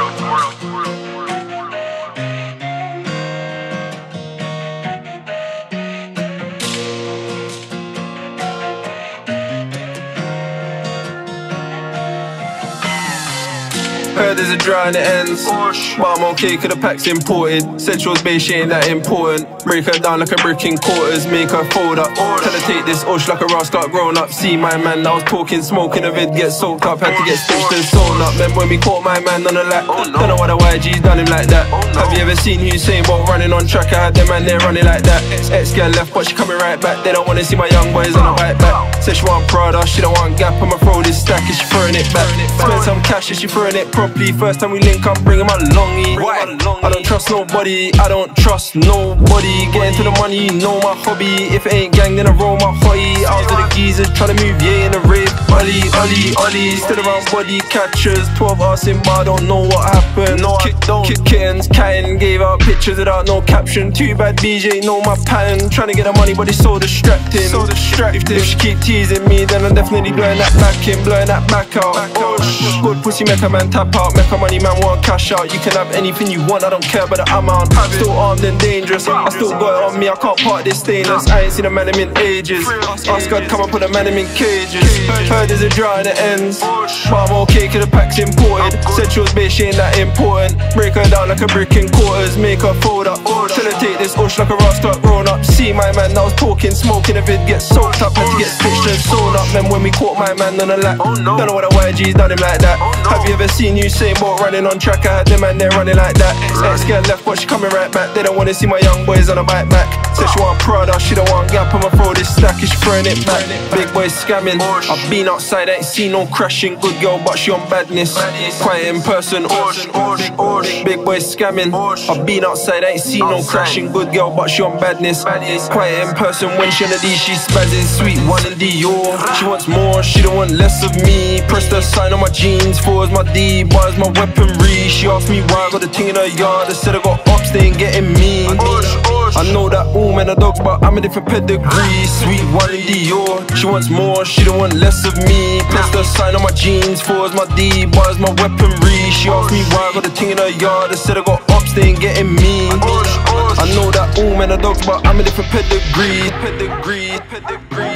Heard there's a dry and it ends, but I'm okay cause the pack's imported. Said she was bae, she ain't that important. Break her down like a brick in quarters, make her fold up. Tell her take this osh like a rascal grown up. See my man, I was talking, smoking a vid, get soaked up. Had to get stitched and sewn up. Then when we caught my man on the lap, don't know why the YG's done him like that. Have you ever seen Hussein Bolt running on track? I had them man there running like that. Ex-girl left but she coming right back. They don't wanna see my young boys on a bike back. Said she want Prada, she don't want Gap. I'ma throw this stack and she throwing it back. Spend some cash and she throwing it properly. First time we link, I'm bringing my longie. I don't trust nobody, I don't trust nobody. Get into the money, you know my hobby. If it ain't gang, then I roll my hottie. Out to the geezers, tryna move, yeah, in the rave. Ollie, still around body catchers. 12 us in bar, don't know what happened. Kick kittens, catting, gave out pictures without no caption. Too bad BJ, know my pattern. Tryna get the money, but it's so distracting. If she keep teasing me, then I'm definitely blowing that back in, blowing that back out. Good pussy, make a man tap out. Make a money man want cash out. You can have anything you want, I don't care about the amount. I'm still armed and dangerous, I still got it on me, I can't part this stainless. I ain't seen a man in ages. Ask God come and put a man in cages. Heard there's a dry and it ends, but I'm okay cause the pack's imported. Said she was bae, she ain't that important. Break her down like a brick in quarters, make her fold up. Tell her take this osh like a rascal grown up. See my man, I was talking, smoking a vid, get soaked up. Had to get stitched and sewn up. Then when we caught my man on the lap, don't know why the YG's done him like that. Have you ever seen Usain Bolt running on track? I had them man there running like that. Ex-girl left but she coming right back. They don't wanna see my young boys on a bike back. Said she want Prada, she don't want Gap. I'ma throw this stack and she throwing it back. Big boy scamming, I've been outside, I ain't seen no crashing. Good girl but she on badness, quiet in person. Big boy scamming, I've been outside, I ain't seen no crashing. Good girl but she on badness, quiet in person. When she on the D, she spazzing. Sweet one in Dior, she wants more, she don't want less of me. Press the sign on my jeans, fours my D, bars my weaponry. She asked me why I got the thing in her yard. I said I got ops, they ain't getting me. I know that all men are dogs, but I'm a different pedigree. Sweet one in Dior, she wants more, she don't want less of me. Press the sign on my jeans, fours my D, bars my weaponry. She asked me why I got the thing in her yard. I said I got ops, they ain't getting me. I know that all men are dogs, but I'm a different pedigree.